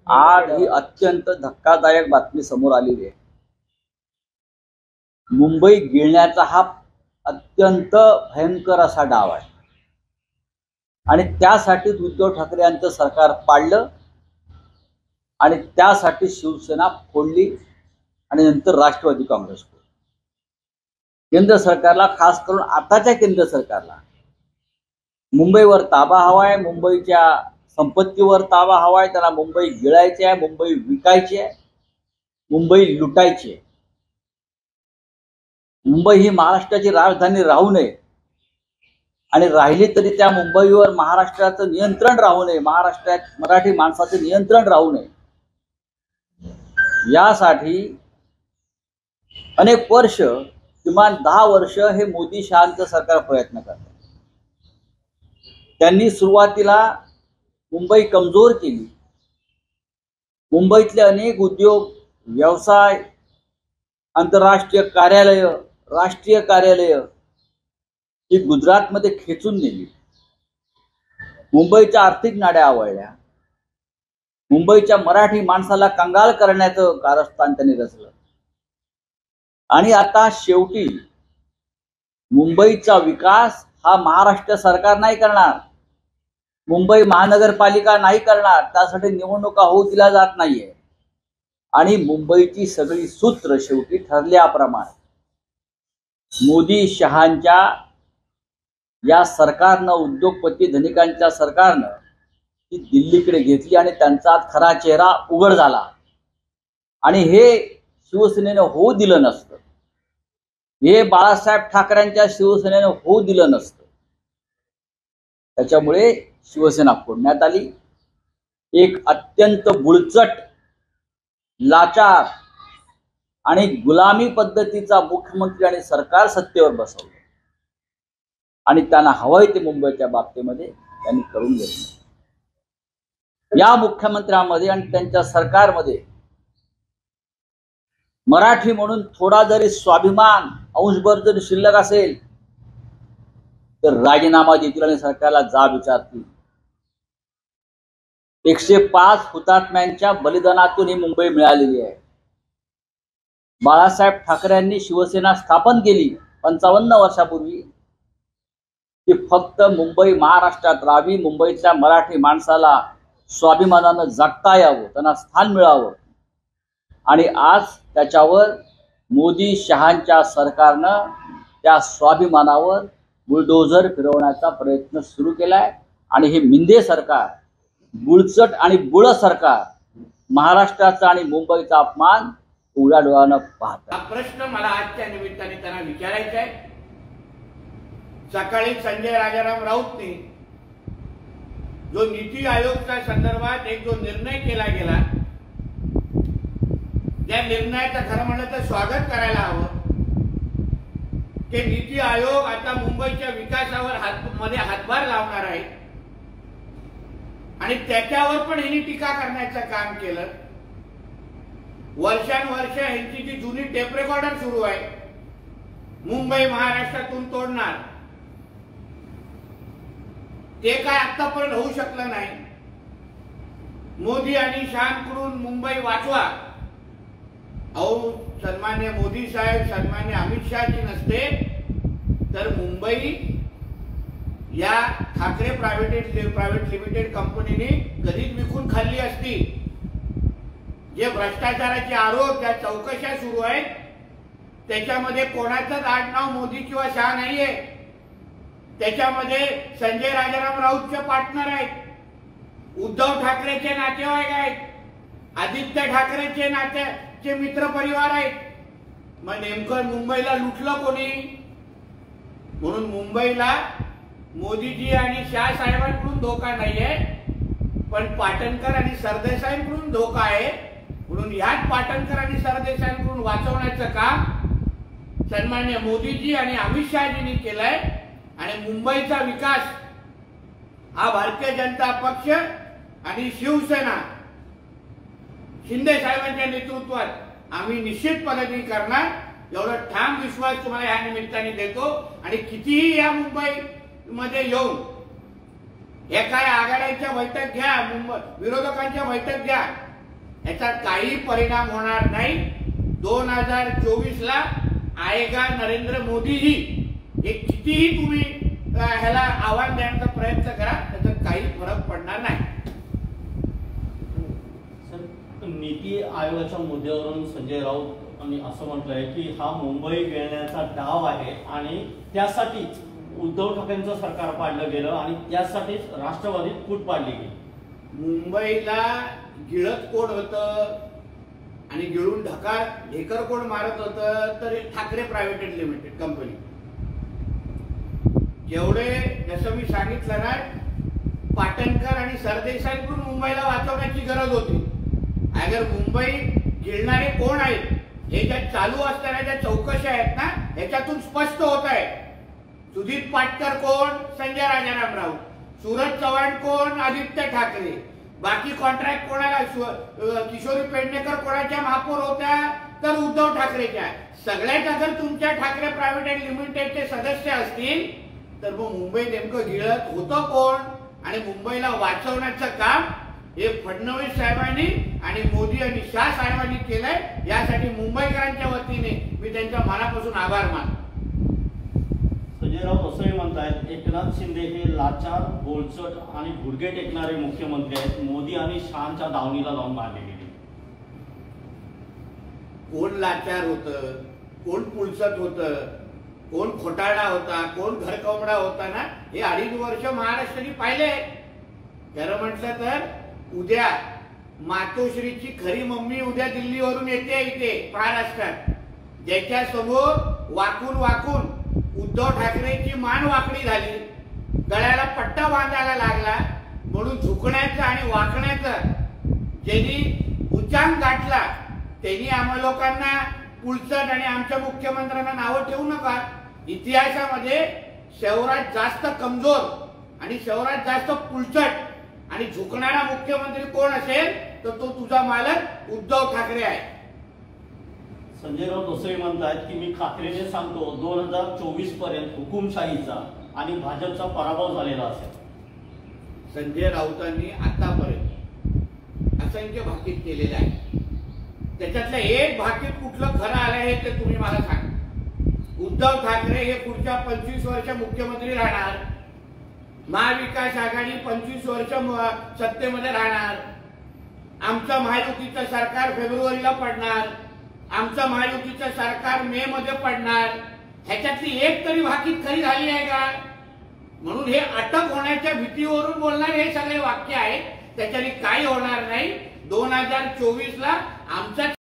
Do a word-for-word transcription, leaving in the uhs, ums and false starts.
आज ही अत्यंत धक्कादायक बातमी समोर आलेली आहे। मुंबई गिळण्याचा हा अत्यंत भयंकर असा डाव आहे आणि त्यासाठी उद्धव ठाकरे यांचं सरकार पाडलं आणि त्यासाठी शिवसेना फोडली आणि नंतर राष्ट्रवादी काँग्रेस फोडली। केंद्र सरकारला, खास करून आताच्या केंद्र सरकारला मुंबईवर ताबा हवा आहे, मुंबईच्या संपत्तीवर ताबा हवा आहे, त्याला मुंबई गिळायची आहे, मुंबई विकायची आहे, मुंबई लुटायची आहे। मुंबई ही महाराष्ट्राची राजधानी राहू नये आणि राहिली तरी त्या मुंबईवर महाराष्ट्राचं नियंत्रण राहू नये, महाराष्ट्रात मराठी माणसाचं नियंत्रण राहू नये, यासाठी अनेक वर्ष, किमान दहा वर्ष हे मोदी शहांचं सरकार प्रयत्न करते। त्यांनी सुरुवातीला मुंबई कमजोर केली। मुंबईतले अनेक उद्योग, व्यवसाय, आंतरराष्ट्रीय कार्यालय, राष्ट्रीय कार्यालय ही गुजरातमध्ये खेचून नेली। मुंबईच्या आर्थिक नाड्या आवळल्या। मुंबईच्या मराठी माणसाला कंगाल करण्याचं कारस्थान त्यांनी रचलं आणि आता शेवटी मुंबईचा विकास हा महाराष्ट्र सरकार नाही करणार, मुंबई महानगरपालिका नाही करणार, त्यासाठी निवडणुका होऊ दिल्या जात नाहीये आणि मुंबईची सगळी सूत्र शेवटी ठरल्याप्रमाणे मोदी शहांच्या या सरकारनं, उद्योगपती धनिकांच्या सरकारनं ती दिल्लीकडे घेतली आणि त्यांचा खरा चेहरा उघड झाला आणि हे शिवसेनेनं होऊ दिलं नसतं, हे बाळासाहेब ठाकरेंच्या शिवसेनेनं होऊ दिलं नसतं। त्याच्यामुळे शिवसेना फोडण्यात आली। एक अत्यंत बुळचट, लाचार आणि गुलामी पद्धतीचा मुख्यमंत्री आणि सरकार सत्तेवर बसवलं आणि त्यांना हवंय ते मुंबईच्या बाबतीमध्ये त्यांनी करून घेतलं। या मुख्यमंत्र्यांमध्ये आणि त्यांच्या सरकारमध्ये मराठी म्हणून थोडा जरी स्वाभिमान, अंशभर जरी शिल्लक असेल तर राजीनामा देतील आणि सरकारला जाब विचारतील। एकशे पाच हुतात्म्यांच्या बलिदानातून ही मुंबई मिळालेली आहे। बाळासाहेब ठाकरेंनी शिवसेना स्थापन केली पंचावन्न वर्षापूर्वी की फक्त मुंबई महाराष्ट्रात राहावी, मुंबईतल्या मराठी माणसाला स्वाभिमानानं जगता यावं, त्यांना स्थान मिळावं आणि आज त्याच्यावर मोदी शहांच्या सरकारनं त्या स्वाभिमानावर बुलडोझर फिरवण्याचा प्रयत्न सुरू केलाय आणि हे मिंदे सरकार, बुळचट आणि बुळ सरकार महाराष्ट्राचा आणि मुंबईचा अपमान उघड्या डोळ्यानं पाहतात। हा प्रश्न मला आजच्या निमित्ताने त्यांना विचारायचा आहे। सकाळी संजय राजाराम राऊतने जो नीति आयोगच्या संदर्भात एक जो निर्णय केला गेला, त्या निर्णयाचं खरं म्हणलं तर स्वागत करायला हवं की नीति आयोग आता मुंबईच्या विकासावर हात मध्ये हातभार लावणार आहे आणि त्याच्यावर पण यांनी टीका करण्याचं काम केलं। वर्षानुवर्ष यांची जी जुनी टेप रेकॉर्डर सुरू आहे, मुंबई महाराष्ट्रातून तोडणार, ते काय आतापर्यंत होऊ शकलं नाही। मोदी आणि शहांकडून मुंबई वाचवा, अहो सन्मान्य मोदी साहेब, सन्मान्य अमित शहाजी नसते तर मुंबई या ठाकरे प्रायव्हेट प्रायव्हेट लिमिटेड कंपनीने कधीच विकून खाल्ली असती। जे भ्रष्टाचाराचे आरोप, ज्या चौकशा सुरू आहेत त्याच्यामध्ये कोणाचंच आडनाव मोदी किंवा शहा नाहीये, त्याच्यामध्ये संजय राजाराम राऊतचे पार्टनर आहेत, उद्धव ठाकरेचे नातेवाईक आहेत, आदित्य ठाकरेचे नात्याचे मित्र परिवार आहेत। मग नेमकं मुंबईला लुटलं कोणी? म्हणून मुंबईला मोदीजी आणि शाह साहेबांकडून धोका नाहीये, पण पाटणकर आणि सरदेसाईंकडून धोका आहे। म्हणून याच पाटणकर आणि सरदेसाईंकडून वाचवण्याचं काम सन्मान्य मोदीजी आणि अमित शहाजींनी केलंय आणि मुंबईचा विकास हा भारतीय जनता पक्ष आणि शिवसेना शिंदे साहेबांच्या नेतृत्वात आम्ही निश्चित पद्धतीने करणार, एवढा ठाम विश्वास तुम्हाला या निमित्ताने देतो। आणि कितीही या मुंबई मध्ये येऊन हे काय आघाड्यांच्या बैठक घ्या, मुंबई विरोधकांच्या बैठक घ्या, याचा काही परिणाम होणार नाही. दोन हजार चोवीस ला आएगा नरेंद्र मोदीजी, हे कितीही तुम्ही ह्याला आव्हान देण्याचा प्रयत्न करा, त्याचा काही फरक पडणार नाही. नीती आयोगाच्या मुद्द्यावरून संजय राऊत यांनी असं म्हटलंय की हा मुंबई गिळण्याचा डाव आहे आणि त्यासाठीच उद्धव ठाकरेंचं सरकार पाडलं गेलं आणि त्यासाठीच राष्ट्रवादीत फूट पाडली गेली. मुंबईला गिळत कोण होतं आणि गिळून ढकार ढेकर कोण मारत होतं, तर ठाकरे प्रायव्हेट लिमिटेड कंपनी. जेवढे जसं मी सांगितलं ना, पाटणकर आणि सरदेसाईकडून मुंबईला वाचवण्याची गरज होती. अगर मुंबई गिळणारे कोण आहेत हे ज्या चालू असताना ज्या चौकशा आहेत ना, ह्याच्यातून स्पष्ट होत आहे. सुजित पाटकर कोण, संजय राजाराम राऊत. सूरज चव्हाण कोण, आदित्य ठाकरे. बाकी कॉन्ट्रॅक्ट कोणाला, किशोरी पेडणेकर कोणाच्या महापौर होत्या, तर उद्धव ठाकरेच्या. सगळ्यात अगर तुमच्या ठाकरे प्रायव्हेट लिमिटेडचे सदस्य असतील तर मग मुंबई नेमकं गिळत होतं कोण आणि मुंबईला वाचवण्याचं काम हे फडणवीस साहेबांनी आणि मोदी आणि शाह साहेबांनी केलंय. यासाठी मुंबईकरांच्या वतीने मी त्यांच्या मनापासून आभार मानतो. संजय राऊत असंही म्हणतायत एकनाथ शिंदे हे लाचार, बोलचट आणि गुडघे टेकणारे मुख्यमंत्री आहेत. मोदी आणि शहांच्या दावणीला लावून मारले गेले. कोण लाचार होतं, कोण पुलसत होतं, कोण खोटारडा होता, कोण घरकमडा होता ना, हे अडीच वर्ष महाराष्ट्राने पाहिले. खरं म्हटलं तर उद्या मातोश्रीची खरी मम्मी उद्या दिल्लीवरून येते इथे महाराष्ट्रात. ज्याच्या समोर वाकून वाकून उद्धव ठाकरेची मान वाकडी झाली, गळ्याला पट्टा बांधायला लागला, म्हणून झुकण्याचं आणि वाकण्याचं ज्यांनी उच्चांक गाठला त्यांनी आम्हा लोकांना पुलचट आणि आमच्या मुख्यमंत्र्यांना नावं ठेवू नका. इतिहासामध्ये शहरात जास्त कमजोर आणि शहरात जास्त पुलचट आणि झुकणारा मुख्यमंत्री कोण असेल तर तो तुझा मालक उद्धव ठाकरे आहे. संजय राऊत असंही म्हणतायत की मी खात्रीने सांगतो दोन हजार चोवीस पर्यंत हुकुमशाहीचा आणि भाजपचा पराभव झालेला असेल. संजय राऊतांनी आतापर्यंत असंख्य भाकीत केलेले आहे. त्याच्यातलं एक भाकीत कुठलं खरं आलं आहे ते तुम्ही मला सांगा. उद्धव ठाकरे हे पुढच्या पंचवीस वर्ष मुख्यमंत्री राहणार. महाविकास आघाडी पंचवीस वर्ष सत्तेमध्ये राहणार. आमचं महायुतीचं सरकार फेब्रुवारीला पडणार. आमचं महायुतीचं सरकार मे मध्ये पडणार. ह्याच्यातली एक तरी भाकीत खरी झाली आहे का? म्हणून हे अटक होण्याच्या भीतीवरून बोलणारे हे सगळे वाक्य आहेत. त्याच्याने काही होणार नाही. दोन हजार चोवीस ला आमचा